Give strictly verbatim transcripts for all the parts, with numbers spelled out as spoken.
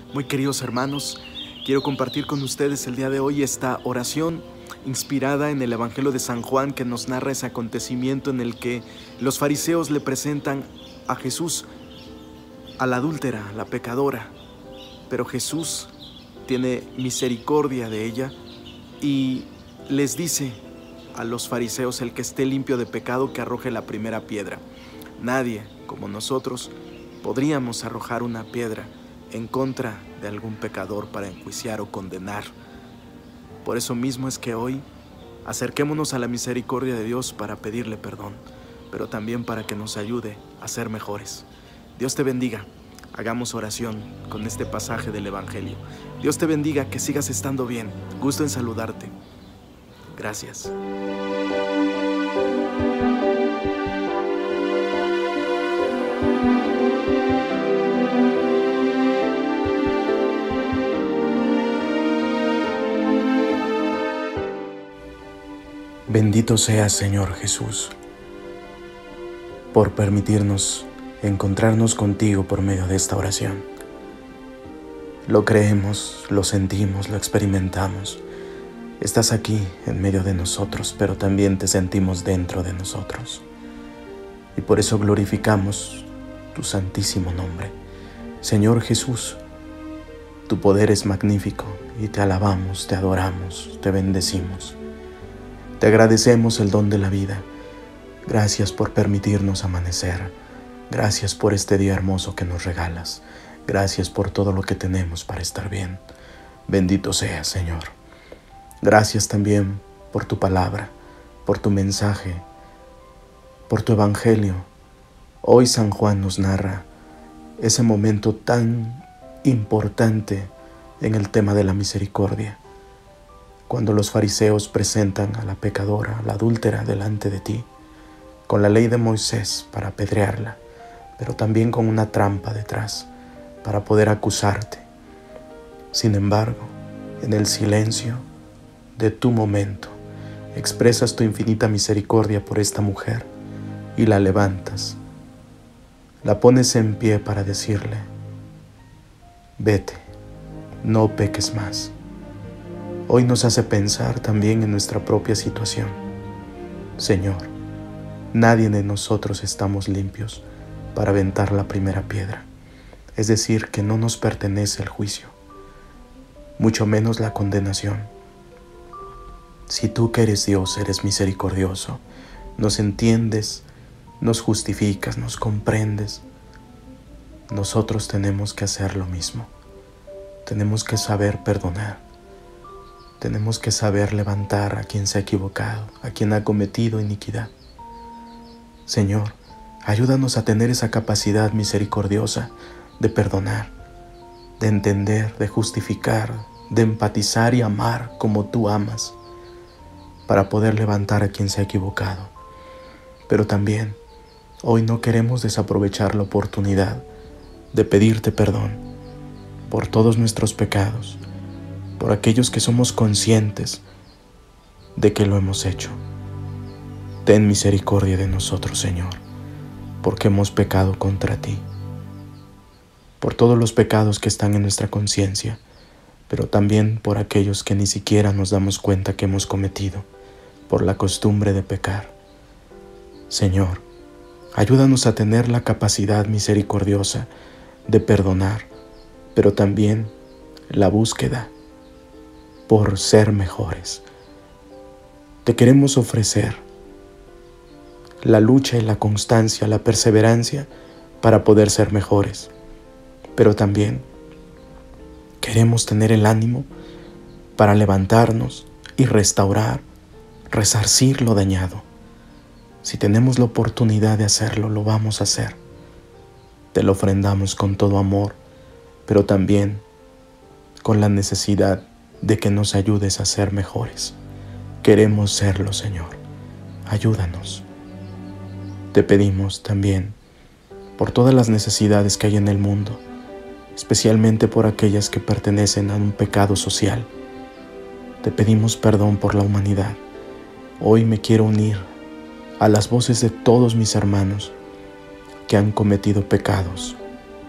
Muy queridos hermanos, quiero compartir con ustedes el día de hoy esta oración inspirada en el Evangelio de San Juan, que nos narra ese acontecimiento en el que los fariseos le presentan a Jesús, a la adúltera, la pecadora, pero Jesús tiene misericordia de ella y les dice a los fariseos: el que esté limpio de pecado, que arroje la primera piedra. Nadie, como nosotros, podríamos arrojar una piedra en contra de algún pecador para enjuiciar o condenar. Por eso mismo es que hoy acerquémonos a la misericordia de Dios para pedirle perdón, pero también para que nos ayude a ser mejores. Dios te bendiga. Hagamos oración con este pasaje del Evangelio. Dios te bendiga, que sigas estando bien. Gusto en saludarte. Gracias. Bendito seas, Señor Jesús, por permitirnos encontrarnos contigo por medio de esta oración. Lo creemos, lo sentimos, lo experimentamos. Estás aquí en medio de nosotros, pero también te sentimos dentro de nosotros. Y por eso glorificamos tu santísimo nombre. Señor Jesús, tu poder es magnífico y te alabamos, te adoramos, te bendecimos. Te agradecemos el don de la vida. Gracias por permitirnos amanecer. Gracias por este día hermoso que nos regalas. Gracias por todo lo que tenemos para estar bien. Bendito seas, Señor. Gracias también por tu palabra, por tu mensaje, por tu evangelio. Hoy San Juan nos narra ese momento tan importante en el tema de la misericordia, cuando los fariseos presentan a la pecadora, a la adúltera, delante de ti, con la ley de Moisés para apedrearla, pero también con una trampa detrás para poder acusarte. Sin embargo, en el silencio de tu momento, expresas tu infinita misericordia por esta mujer y la levantas. La pones en pie para decirle: vete, no peques más. Hoy nos hace pensar también en nuestra propia situación. Señor, nadie de nosotros estamos limpios para aventar la primera piedra. Es decir, que no nos pertenece el juicio, mucho menos la condenación. Si tú que eres Dios, eres misericordioso, nos entiendes, nos justificas, nos comprendes, nosotros tenemos que hacer lo mismo. Tenemos que saber perdonar. Tenemos que saber levantar a quien se ha equivocado, a quien ha cometido iniquidad. Señor, ayúdanos a tener esa capacidad misericordiosa de perdonar, de entender, de justificar, de empatizar y amar como tú amas, para poder levantar a quien se ha equivocado. Pero también, hoy no queremos desaprovechar la oportunidad de pedirte perdón por todos nuestros pecados, por aquellos que somos conscientes de que lo hemos hecho. Ten misericordia de nosotros, Señor, porque hemos pecado contra ti, por todos los pecados que están en nuestra conciencia, pero también por aquellos que ni siquiera nos damos cuenta que hemos cometido, por la costumbre de pecar. Señor, ayúdanos a tener la capacidad misericordiosa de perdonar, pero también la búsqueda por ser mejores. Te queremos ofrecer la lucha y la constancia, la perseverancia para poder ser mejores, pero también queremos tener el ánimo para levantarnos y restaurar, resarcir lo dañado. Si tenemos la oportunidad de hacerlo, lo vamos a hacer. Te lo ofrendamos con todo amor, pero también con la necesidad de que nos ayudes a ser mejores. Queremos serlo, Señor. Ayúdanos. Te pedimos también por todas las necesidades que hay en el mundo, especialmente por aquellas que pertenecen a un pecado social. Te pedimos perdón por la humanidad. Hoy me quiero unir a las voces de todos mis hermanos que han cometido pecados,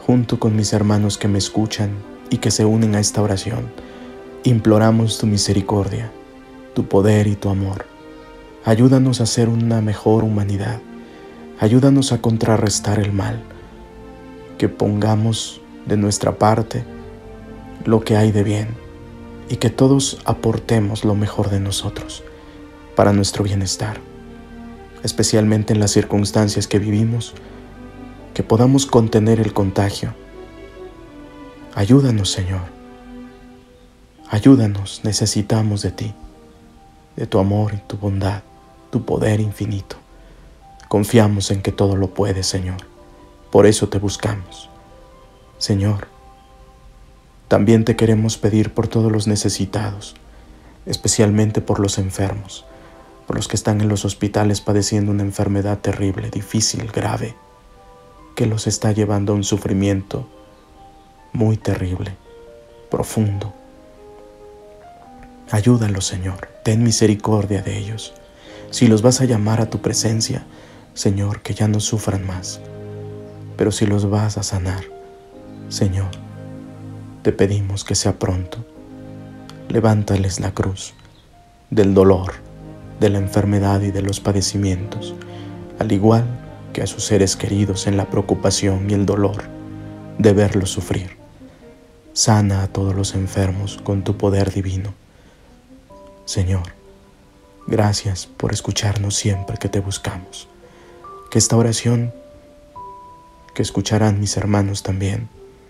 junto con mis hermanos que me escuchan y que se unen a esta oración, imploramos tu misericordia, tu poder y tu amor. Ayúdanos a ser una mejor humanidad. Ayúdanos a contrarrestar el mal. Que pongamos de nuestra parte lo que hay de bien y que todos aportemos lo mejor de nosotros para nuestro bienestar, especialmente en las circunstancias que vivimos, que podamos contener el contagio. Ayúdanos, Señor. Ayúdanos, necesitamos de ti, de tu amor y tu bondad, tu poder infinito. Confiamos en que todo lo puedes, Señor. Por eso te buscamos. Señor, también te queremos pedir por todos los necesitados, especialmente por los enfermos, por los que están en los hospitales padeciendo una enfermedad terrible, difícil, grave, que los está llevando a un sufrimiento muy terrible, profundo. Ayúdalos, Señor, ten misericordia de ellos. Si los vas a llamar a tu presencia, Señor, que ya no sufran más. Pero si los vas a sanar, Señor, te pedimos que sea pronto. Levántales la cruz del dolor, de la enfermedad y de los padecimientos, al igual que a sus seres queridos en la preocupación y el dolor de verlos sufrir. Sana a todos los enfermos con tu poder divino. Señor, gracias por escucharnos siempre que te buscamos. Que esta oración, que escucharán mis hermanos también,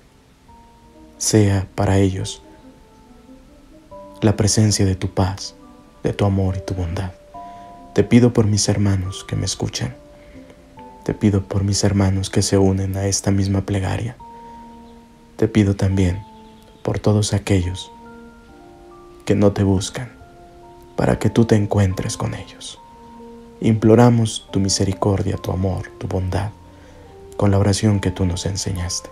sea para ellos la presencia de tu paz, de tu amor y tu bondad. Te pido por mis hermanos que me escuchan. Te pido por mis hermanos que se unen a esta misma plegaria. Te pido también por todos aquellos que no te buscan, para que tú te encuentres con ellos. Imploramos tu misericordia, tu amor, tu bondad, con la oración que tú nos enseñaste.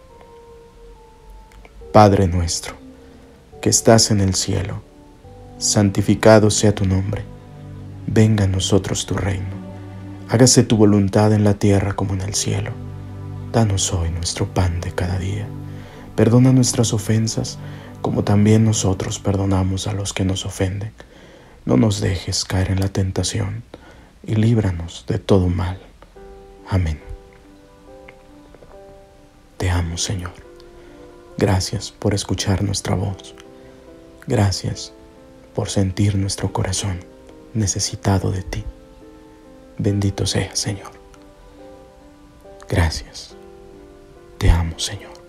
Padre nuestro, que estás en el cielo, santificado sea tu nombre. Venga a nosotros tu reino. Hágase tu voluntad en la tierra como en el cielo. Danos hoy nuestro pan de cada día. Perdona nuestras ofensas, como también nosotros perdonamos a los que nos ofenden. No nos dejes caer en la tentación, y líbranos de todo mal. Amén. Te amo, Señor. Gracias por escuchar nuestra voz. Gracias por sentir nuestro corazón necesitado de ti. Bendito seas, Señor. Gracias. Te amo, Señor.